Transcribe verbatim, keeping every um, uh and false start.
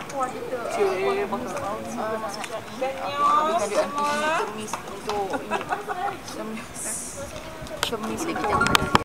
Cik, bakal habis ada anti temis untuk ini. Temis itu.